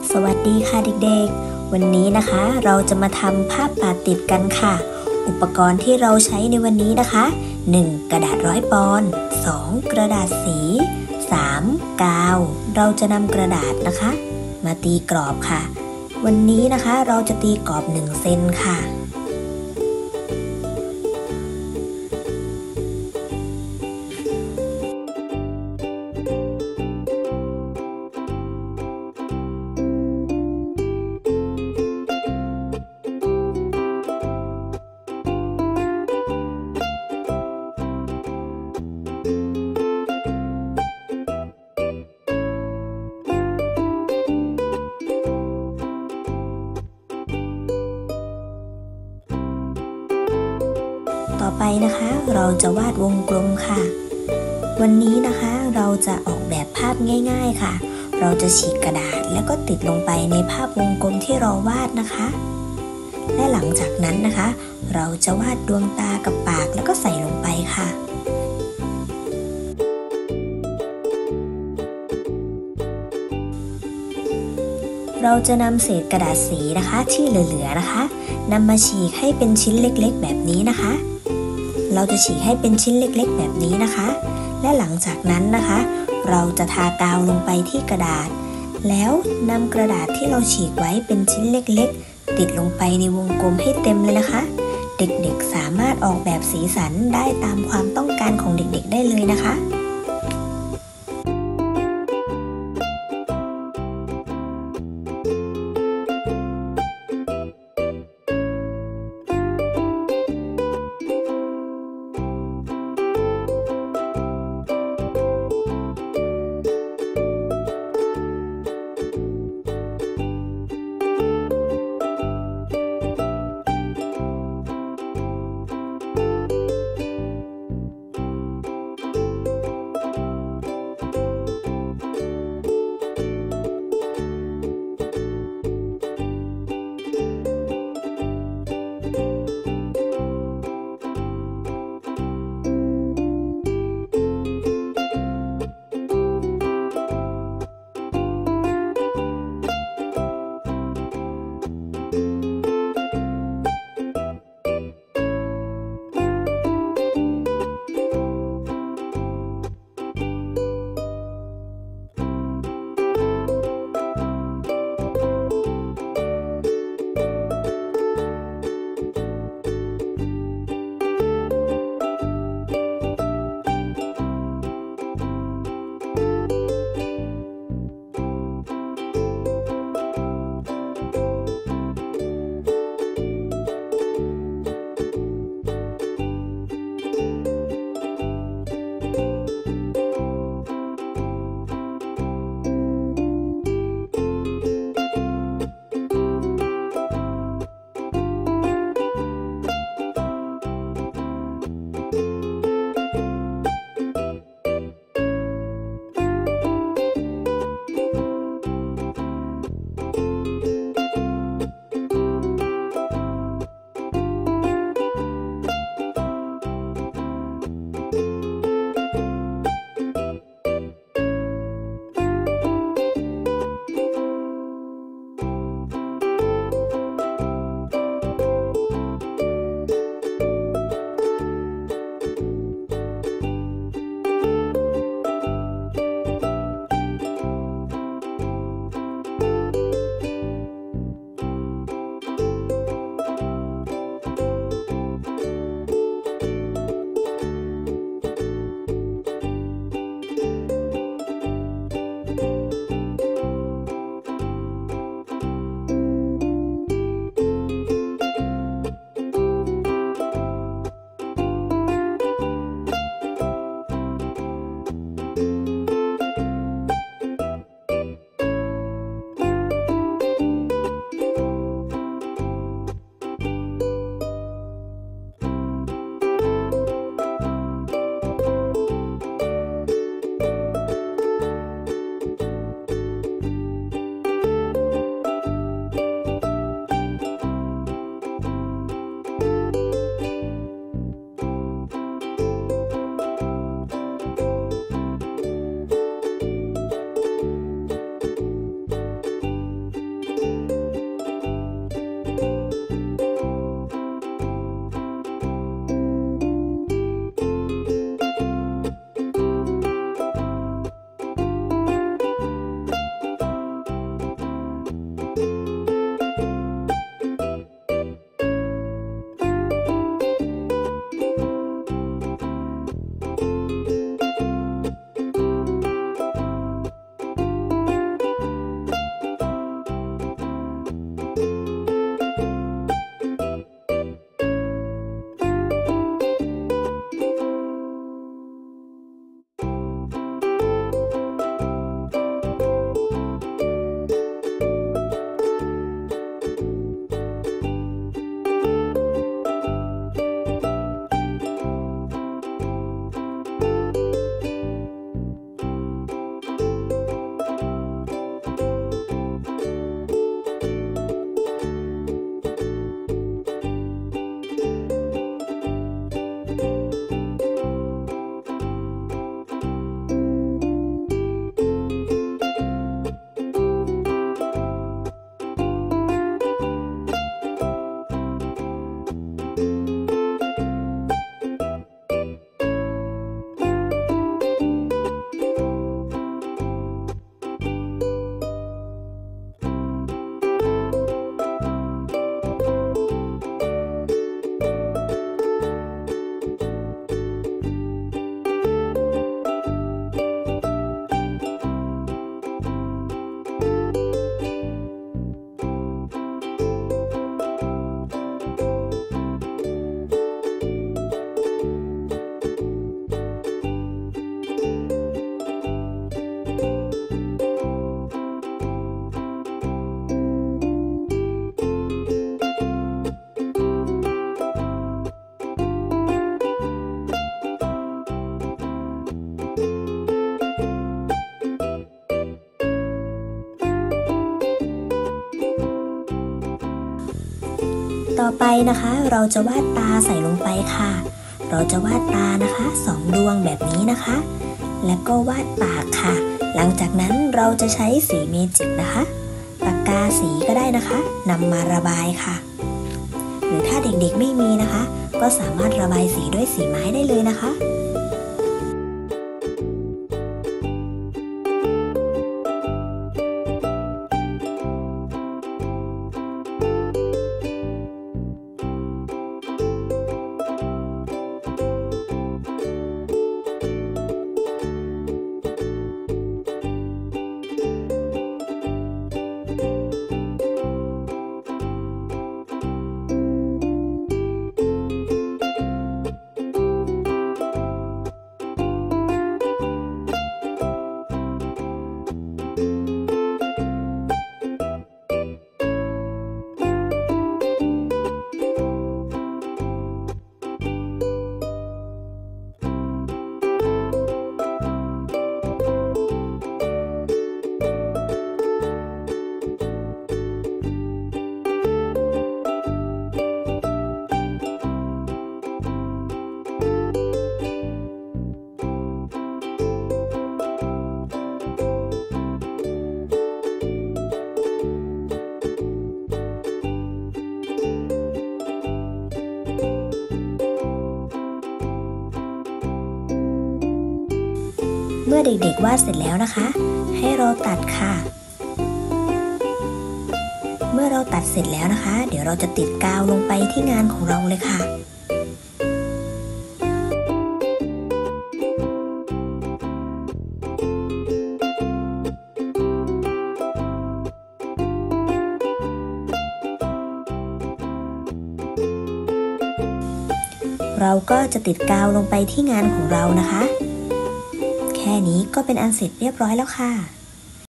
สวัสดีค่ะเด็กๆวันนี้นะคะเราจะมาทำภาพปาดติดกันค่ะอุปกรณ์ที่เราใช้ในวันนี้นะคะ 1. กระดาษ100 ปอนด์ 2. กระดาษสี 3. กาวเราจะนำกระดาษนะคะมาตีกรอบค่ะวันนี้นะคะเราจะตีกรอบ1 เซนค่ะต่อไปนะคะเราจะวาดวงกลมค่ะวันนี้นะคะเราจะออกแบบภาพง่ายๆค่ะเราจะฉีกกระดาษแล้วก็ติดลงไปในภาพวงกลมที่เราวาดนะคะและหลังจากนั้นนะคะเราจะวาดดวงตากับปากแล้วก็ใส่ลงไปค่ะเราจะนำเศษกระดาษสีนะคะที่เหลือๆนะคะนำมาฉีกให้เป็นชิ้นเล็กๆแบบนี้นะคะเราจะฉีกให้เป็นชิ้นเล็กๆแบบนี้นะคะและหลังจากนั้นนะคะเราจะทากาวลงไปที่กระดาษแล้วนำกระดาษที่เราฉีกไว้เป็นชิ้นเล็กๆติดลงไปในวงกลมให้เต็มเลยนะคะเด็กๆสามารถออกแบบสีสันได้ตามความต้องการของเด็กๆได้เลยนะคะต่อไปนะคะเราจะวาดตาใส่ลงไปค่ะเราจะวาดตานะคะ2 ดวงแบบนี้นะคะแล้วก็วาดปากค่ะหลังจากนั้นเราจะใช้สีเมจิกนะคะปากกาสีก็ได้นะคะนำมาระบายค่ะหรือถ้าเด็กๆไม่มีนะคะก็สามารถระบายสีด้วยสีไม้ได้เลยนะคะเมื่อเด็กๆวาดเสร็จแล้วนะคะให้เราตัดค่ะเมื่อเราตัดเสร็จแล้วนะคะเดี๋ยวเราจะติดกาวลงไปที่งานของเราเลยค่ะเราก็จะติดกาวลงไปที่งานของเรานะคะแค่นี้ก็เป็นอันเสร็จเรียบร้อยแล้วค่ะ